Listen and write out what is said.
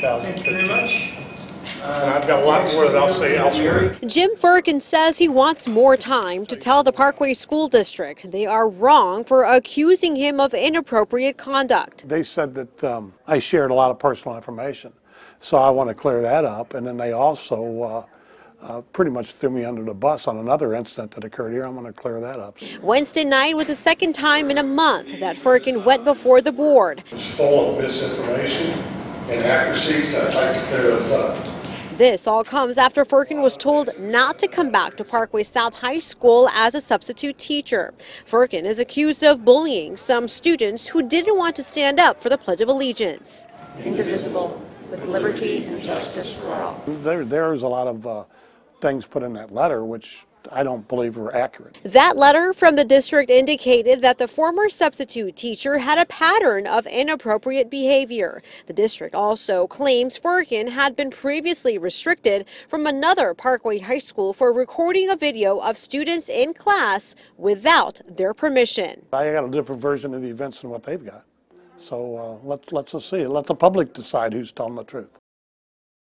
2015. Thank you very much. And I've got a lot more that I'll say elsewhere. Jim Firkin says he wants more time to tell the Parkway School District they are wrong for accusing him of inappropriate conduct. They said that I shared a lot of personal information, so I want to clear that up. And then they also pretty much threw me under the bus on another incident that occurred here. I'm going to clear that up. Wednesday night was the second time in a month that Firkin went before the board. It's full of misinformation and inaccuracies, and I'd like to clear those up. This all comes after Firkin was told not to come back to Parkway South High School as a substitute teacher. Firkin is accused of bullying some students who didn't want to stand up for the Pledge of Allegiance. Indivisible, with liberty and justice for all. There's a lot of things put in that letter which I don't believe were accurate. That letter from the district indicated that the former substitute teacher had a pattern of inappropriate behavior. The district also claims Firkin had been previously restricted from another Parkway High School for recording a video of students in class without their permission. I got a different version of the events than what they've got. So let's just see. Let the public decide who's telling the truth.